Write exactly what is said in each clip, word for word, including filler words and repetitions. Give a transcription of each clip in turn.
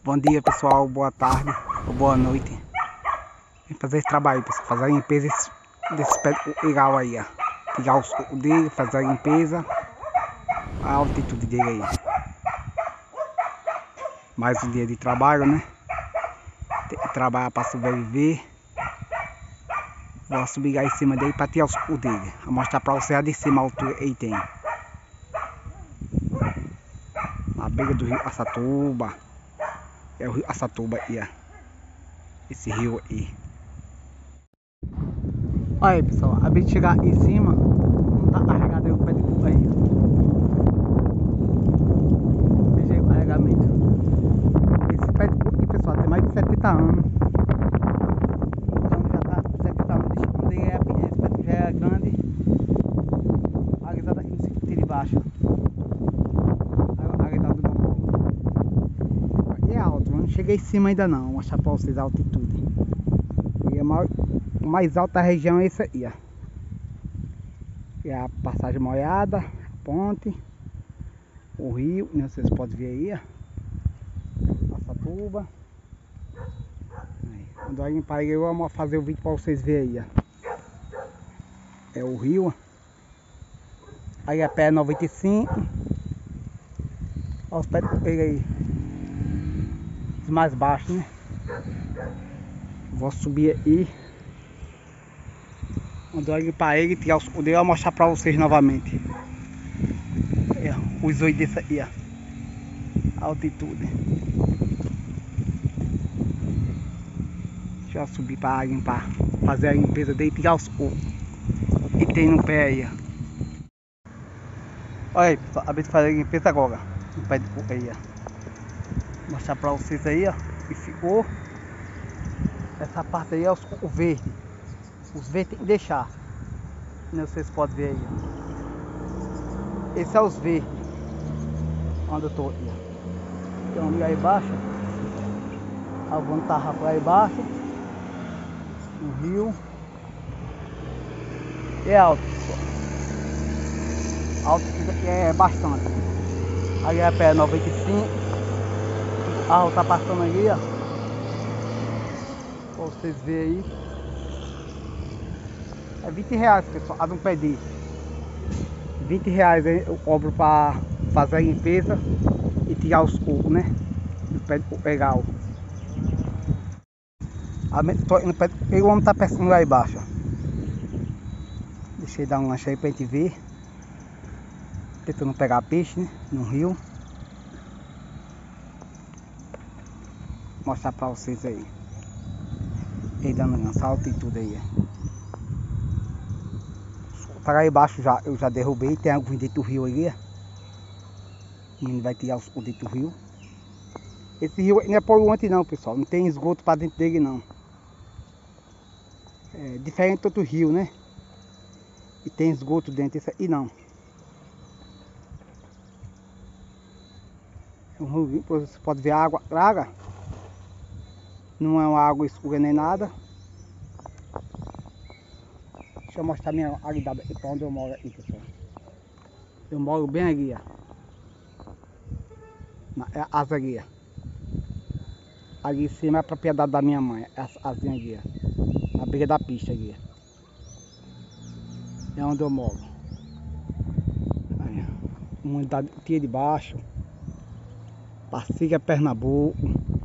Bom dia, pessoal, boa tarde ou boa noite. Vem fazer esse trabalho, pessoal, fazer a limpeza desse, desse pé legal aí, ó. Tirar os cocos dele, fazer a limpeza. A altitude dele aí. Mais um dia de trabalho, né? Tem que trabalhar para sobreviver. Vou subir lá em cima dele para tirar os cocos dele. Vou mostrar para você a de cima a altura que ele tem. Na beira do rio Araçatuba. É o rio Araçatuba aí, ó. Esse rio aí. Olha aí, pessoal, a vez de chegar em cima, não tá carregado aí o pé de fogo aí. Veja aí o carregamento. Esse pé de fogo aqui, pessoal, tem mais de setenta anos. Então já tá com setenta anos. Quando ele é, esse pé já é grande, a guisada aqui no circuito de baixo. A guisada do normal. Aqui é alto, mas não cheguei em cima ainda não. Vou mostrar pra vocês a altitude. E é maior. O mais alto da região é esse aí, ó. É a passagem molhada, a ponte, o rio, né? Vocês podem ver aí, ó. Araçatuba. Quando eu limpar aí, eu vou fazer o vídeo para vocês verem aí, ó. É o rio, ó. Aí a pé noventa e cinco. Olha os pés dele aí. Os mais baixos, né? Vou subir aí. Quando eu limpar ele, tirar os dele, eu vou mostrar pra vocês novamente. É, os oito desse aí, ó. A altitude. Deixa eu subir pra limpar. Fazer a limpeza dele, tirar os cocos que tem no pé aí, ó. Olha aí, pessoal, a vez de fazer a limpeza agora. No pé de coco aí, ó. Vou mostrar pra vocês aí, ó. Que ficou. Essa parte aí é os cocos verdes. Os verdes tem que deixar. Como vocês podem ver aí, ó. Esse é os verdes. Onde eu tô aqui, ó. Tem um ali embaixo. A vamos tarrar pra aí embaixo. No rio. E é alto, pessoal. Alto aqui é bastante. Aí é pé noventa e cinco. O carro tá passando ali, ó. Pra vocês verem aí. É vinte reais, pessoal, a de um pé desse. vinte reais eu cobro para fazer a limpeza e tirar os cocos, né? Do pé de coco legal. Tô indo no pé de coco, o homem tá pescando lá embaixo, ó. Deixa eu dar um lanche aí pra gente ver. Tentando pegar peixe, né? No rio. Vou mostrar pra vocês aí. Ele dando lança, altitude aí, ó. Para aí embaixo já, eu já derrubei, tem alguns dentro do rio ali, ó. O menino vai tirar os dentro do rio. Esse rio não é poluente não, pessoal, não tem esgoto para dentro dele não. É diferente do outro rio, né? E tem esgoto dentro, esse aí não. É um rio, você pode ver a água clara. Não é uma água escura nem nada. Deixa eu mostrar minha aguidade aqui pra onde eu moro aqui, pessoal. Eu moro bem aqui, ó. Na, é as ali, ó. Ali em cima é a propriedade da minha mãe. Essa asinha aqui, ó. Na beira da pista aqui, ó. É onde eu moro. Aí, ó. Comunidade Tia de Baixo. Pastilha Pernambuco.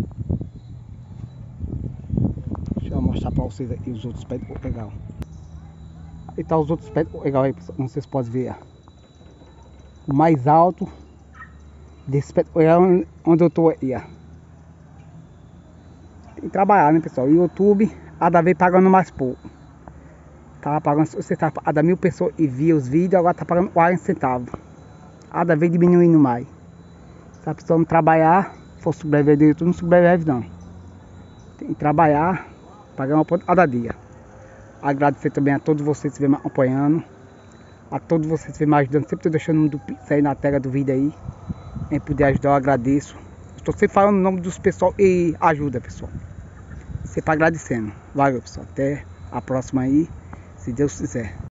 Deixa eu mostrar pra vocês aqui os outros pés de coco legal. E tá os outros pés de coco legal aí, como vocês podem ver, ó. O mais alto desse pé de coco é onde eu tô aí, ó. Tem que trabalhar, né, pessoal? O YouTube, cada vez pagando mais pouco. Tava pagando, você tá a mil pessoas e via os vídeos, agora tá pagando quarenta centavos. Cada vez diminuindo mais. Se a pessoa não trabalhar, for sobreviver do YouTube, não sobrevive não. Tem que trabalhar, pagar uma ponta cada dia. Agradecer também a todos vocês que vêm me acompanhando. A todos vocês que vêm me ajudando. Sempre estou deixando o número do Pix aí na tela do vídeo aí. Quem puder ajudar, eu agradeço. Estou sempre falando o nome dos pessoal e ajuda, pessoal. Sempre agradecendo. Valeu, pessoal. Até a próxima aí, se Deus quiser.